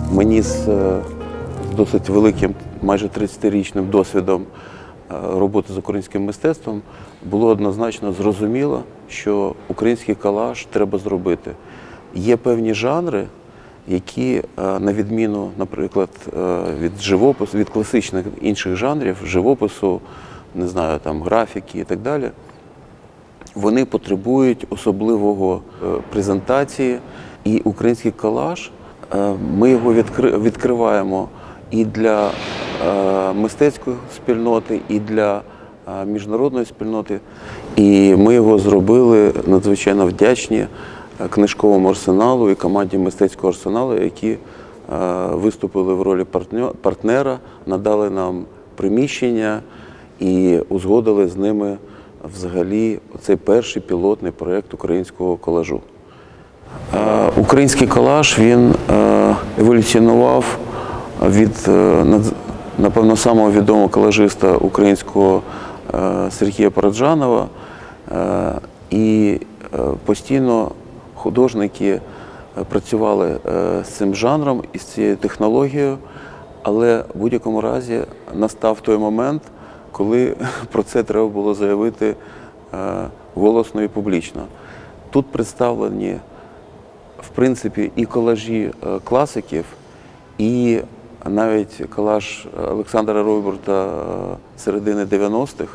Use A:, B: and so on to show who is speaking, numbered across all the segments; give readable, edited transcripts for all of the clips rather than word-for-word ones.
A: Мені з досить великим, майже 30-річним досвідом роботи з українським мистецтвом було однозначно зрозуміло, що український колаж треба зробити. Є певні жанри, які, на відміну, наприклад, від живопису, від класичних інших жанрів, живопису, не знаю, там, графіки і так далі, вони потребують особливого презентації. І український колаж, ми його відкриваємо і для мистецької спільноти, і для міжнародної спільноти. І ми його зробили надзвичайно вдячні книжковому арсеналу і команді мистецького арсеналу, які виступили в ролі партнера, надали нам приміщення і узгодили з ними взагалі цей перший пілотний проєкт українського колажу. Український колаж, він еволюціонував від, напевно, самого відомого колажиста українського Сергія Параджанова, і постійно художники працювали з цим жанром і з цією технологією, але в будь-якому разі настав той момент, коли про це треба було заявити голосно і публічно. Тут представлені, в принципі, і колажі класиків, і навіть колаж Олександра Ройбурта середини 90-х,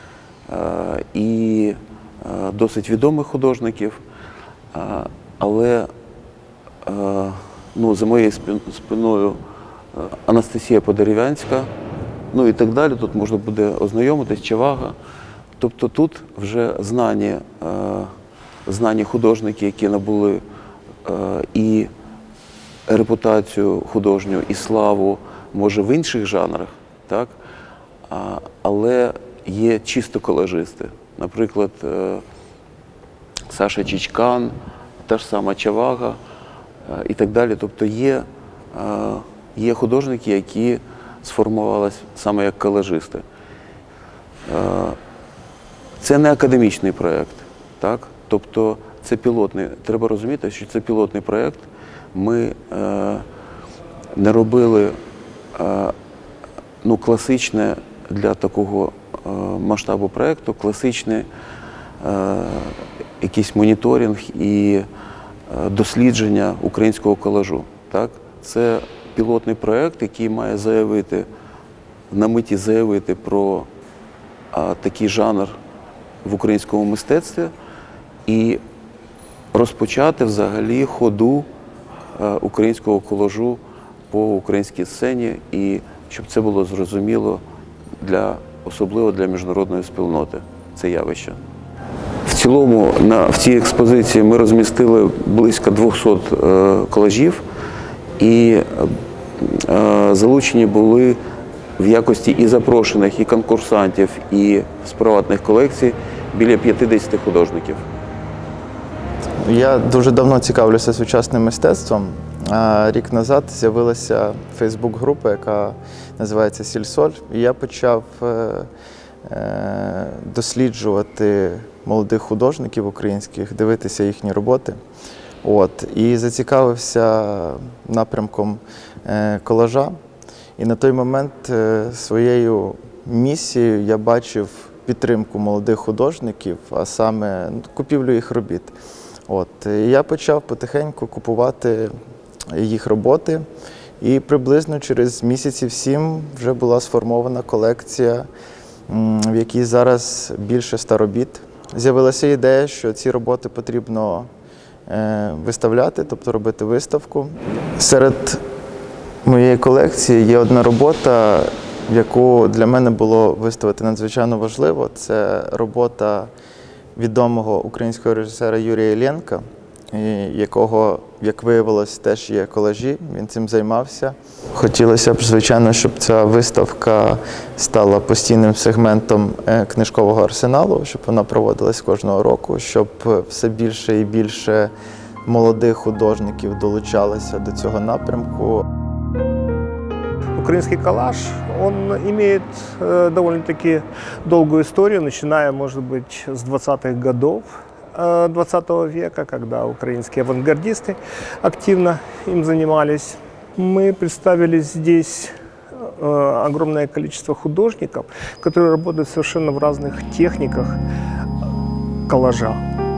A: і досить відомих художників, але за моєю спиною Анастасія Подерев'янська, і так далі, тут можна буде ознайомитись, Чевага. Тобто тут вже знані художники, які набули і репутацію художню, і славу, може, в інших жанрах, так? Але є чисто колажисти. Наприклад, Саша Чичкан, та ж сама Чевага і так далі. Тобто є художники, які сформувалися саме як колажисти. Це не академічний проєкт, так? Тобто це пілотний. Треба розуміти, що це пілотний проєкт. Ми не робили класичне для такого масштабу проєкту, класичний якийсь моніторинг і дослідження українського колажу. Так? Це пілотний проєкт, який має на меті заявити про такий жанр в українському мистецтві і розпочати взагалі ходу українського колажу по українській сцені, і щоб це було зрозуміло особливо для міжнародної спільноти, це явище. В цілому в цій експозиції ми розмістили близько 200 колажів, і залучені були в якості і запрошених, і конкурсантів, і з приватних колекцій біля 50 художників.
B: Я дуже давно цікавлюся сучасним мистецтвом. Рік назад з'явилася фейсбук-група, яка називається «Сіль-Соль», і я почав досліджувати молодих художників українських, дивитися їхні роботи. І зацікавився напрямком колажа. І на той момент своєю місією я бачив підтримку молодих художників, а саме купівлю їх робіт. І я почав потихеньку купувати їх роботи, і приблизно через місяців 7 вже була сформована колекція, в якій зараз більше 100 робіт. З'явилася ідея, що ці роботи потрібно виставляти, тобто робити виставку. Серед моєї колекції є одна робота, яку для мене було виставити надзвичайно важливо. Це робота відомого українського режисера Юрія Іллєнка, якого, як виявилось, теж є колажі, він цим займався. Хотілося б, звичайно, щоб ця виставка стала постійним сегментом книжкового арсеналу, щоб вона проводилась кожного року, щоб все більше і більше молодих художників долучалися до цього напрямку.
C: Украинский коллаж, он имеет довольно-таки долгую историю, начиная, может быть, с 20-х годов 20 века, когда украинские авангардисты активно им занимались. Мы представили здесь огромное количество художников, которые работают совершенно в разных техниках коллажа.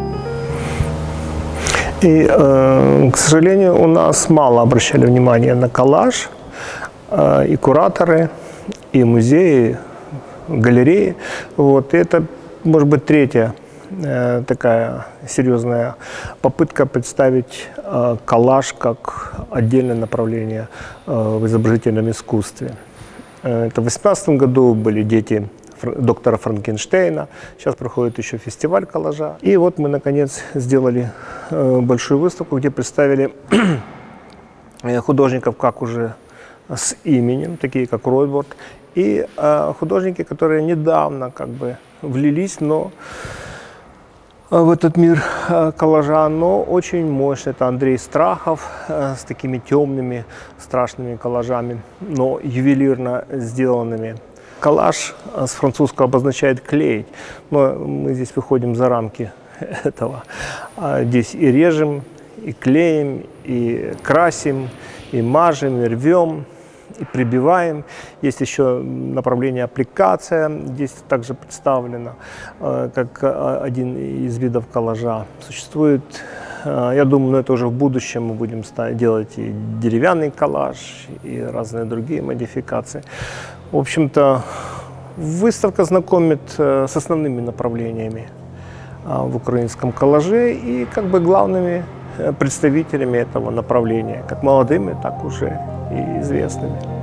C: И, к сожалению, у нас мало обращали внимание на коллаж, и кураторы, и музеи, галереи. Вот. И это, может быть, третья такая серьезная попытка представить коллаж как отдельное направление в изобразительном искусстве. Это в 2018 году были дети доктора Франкенштейна. Сейчас проходит еще фестиваль коллажа. И вот мы, наконец, сделали большую выставку, где представили художников как уже с именем, такие как Ройборд, и художники, которые недавно как бы влились, но в этот мир коллажа, но очень мощный. Это Андрей Страхов с такими темными, страшными коллажами, но ювелирно сделанными. Коллаж с французского обозначает клеить, но мы здесь выходим за рамки этого. Здесь и режем, и клеим, и красим, и мажем, и рвем, и прибиваем. Есть еще направление аппликация, здесь также представлено как один из видов коллажа. Существует, я думаю, это уже в будущем мы будем делать и деревянный коллаж, и разные другие модификации. В общем-то, выставка знакомит с основными направлениями в украинском коллаже и как бы главными представителями этого направления, как молодыми, так уже и известными.